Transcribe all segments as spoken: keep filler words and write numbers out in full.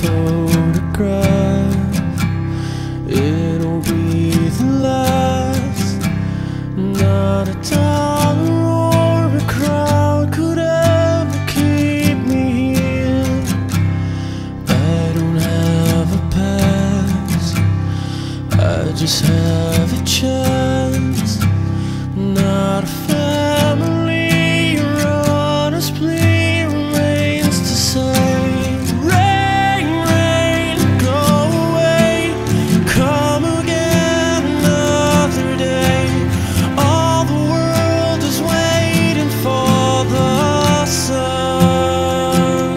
photograph. It'll be the last. Not a dollar or a crowd could ever keep me here. I don't have a past, I just have a chance. Not a family, your honest plea remains to say, rain, rain, go away, come again another day. All the world is waiting for the sun.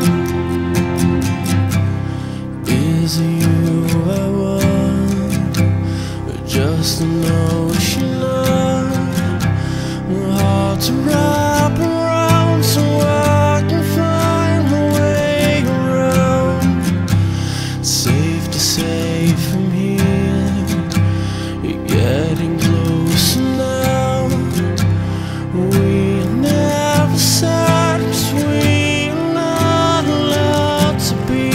Is it you I want, or just an ocean of hard to wrap around, so I can find my way around? Safe to say from here, you're getting closer now. We are never satisfied, we're not allowed to be.